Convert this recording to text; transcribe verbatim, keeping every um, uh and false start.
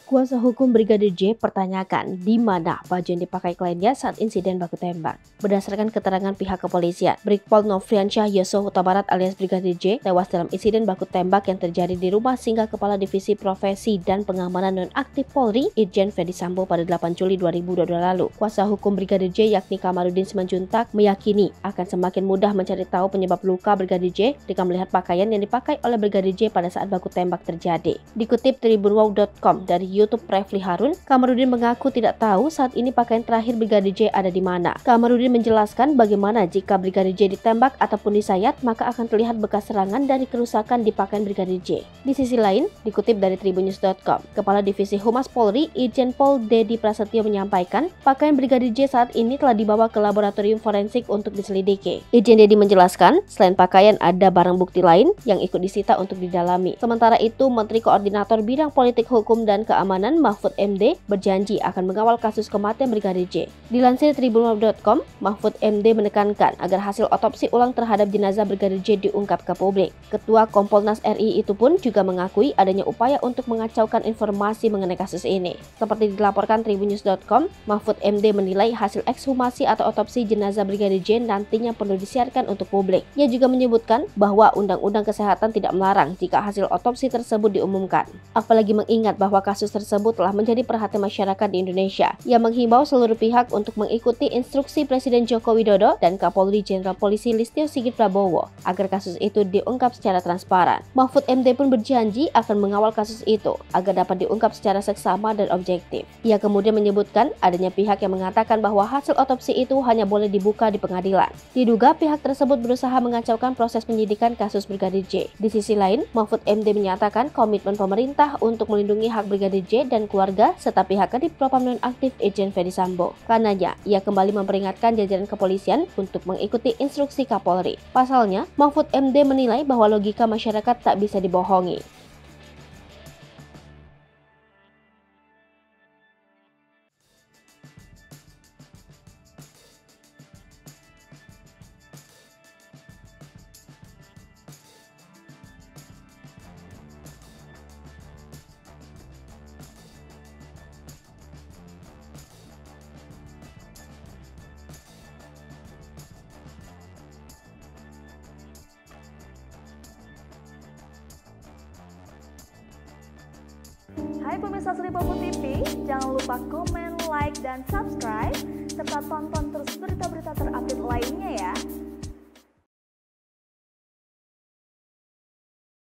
Kuasa hukum Brigadir J pertanyakan di mana baju yang dipakai kliennya saat insiden baku tembak. Berdasarkan keterangan pihak kepolisian, Brigpol Nofriansyah Yosua Huta Barat alias Brigadir J tewas dalam insiden baku tembak yang terjadi di rumah singgah Kepala Divisi Profesi dan Pengamanan Nonaktif Polri, Irjen Ferdy Sambo pada delapan Juli dua ribu dua puluh dua lalu. Kuasa hukum Brigadir J yakni Kamarudin Simanjuntak meyakini akan semakin mudah mencari tahu penyebab luka Brigadir J dengan melihat pakaian yang dipakai oleh Brigadir J pada saat baku tembak terjadi. Dikutip tribunwow dot com dari YouTube Refli Harun, Kamarudin mengaku tidak tahu saat ini pakaian terakhir Brigadir J ada di mana. Kamarudin menjelaskan bagaimana jika Brigadir J ditembak ataupun disayat, maka akan terlihat bekas serangan dari kerusakan di pakaian Brigadir J. Di sisi lain, dikutip dari tribunnews dot com, Kepala Divisi Humas Polri, Irjen Pol Dedi Prasetyo menyampaikan, pakaian Brigadir J saat ini telah dibawa ke laboratorium forensik untuk diselidiki. Irjen Dedi menjelaskan, selain pakaian ada barang bukti lain yang ikut disita untuk didalami. Sementara itu, Menteri Koordinator Bidang Politik Hukum dan Keamanan Mahfud M D berjanji akan mengawal kasus kematian Brigadir J. Dilansir tribunwow dot com, Mahfud M D menekankan agar hasil otopsi ulang terhadap jenazah Brigadir J diungkap ke publik. Ketua Kompolnas R I itu pun juga mengakui adanya upaya untuk mengacaukan informasi mengenai kasus ini. Seperti dilaporkan tribunnews dot com, Mahfud M D menilai hasil ekshumasi atau otopsi jenazah Brigadir J nantinya perlu disiarkan untuk publik. Ia juga menyebutkan bahwa Undang-Undang Kesehatan tidak melarang jika hasil otopsi tersebut diumumkan. Apalagi mengingat bahwa kasus tersebut telah menjadi perhatian masyarakat di Indonesia. Ia menghimbau seluruh pihak untuk mengikuti instruksi Presiden Joko Widodo dan Kapolri Jenderal Polisi Listio Sigit Prabowo agar kasus itu diungkap secara transparan. Mahfud M D pun berjanji akan mengawal kasus itu agar dapat diungkap secara seksama dan objektif. Ia kemudian menyebutkan adanya pihak yang mengatakan bahwa hasil otopsi itu hanya boleh dibuka di pengadilan. Diduga pihak tersebut berusaha mengacaukan proses penyidikan kasus Brigadir J. Di sisi lain, Mahfud M D menyatakan komitmen pemerintah untuk melindungi hak Brigadir J dan keluarga serta pihak Kadif Propam Nonaktif Irjen Ferdy Sambo. Karenanya, ia kembali memperingatkan jajaran kepolisian untuk mengikuti instruksi Kapolri. Pasalnya, Mahfud M D menilai bahwa logika masyarakat tak bisa dibohongi. Hai pemirsa Sri Popo T V, jangan lupa komen, like, dan subscribe, serta tonton terus berita-berita terupdate lainnya ya.